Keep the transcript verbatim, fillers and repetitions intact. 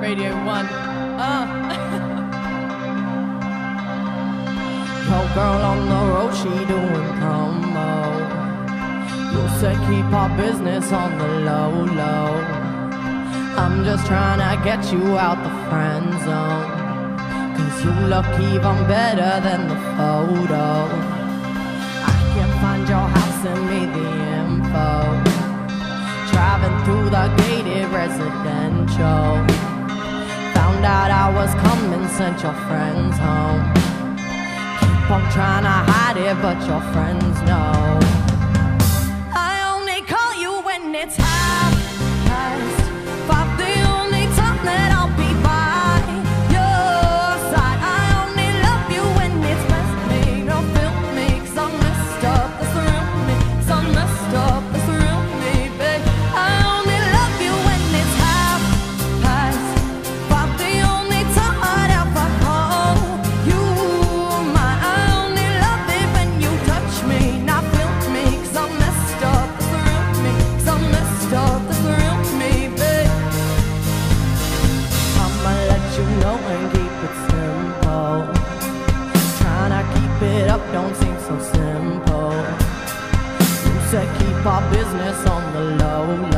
Radio one. Uh. Your girl on the road, she doing promo. You said keep our business on the low, low. I'm just trying to get you out the friend zone, 'cause you look even better than the photo. I can't find your house, send me the info. Driving through the gated residential, found out I was coming, sent your friends home. Keep on trying to hide it, but your friends know. I only call you when it's half past five, the only time that I'll be by your side. I only love you when it's best me, don't feel me, 'cause I'm messed up, that's the real me, 'cause I'm messed up, that's the real me, babe. I only love you when it's half past five, the only time I'd ever call you mine. I only love it when you touch me, not feel me, 'cause I'm messed up, that's the real me, 'cause I'm messed up, that's the real me, babe. I'ma let you know and keep it simple. Trying to keep it up don't seem so simple. You said keep our business on the low,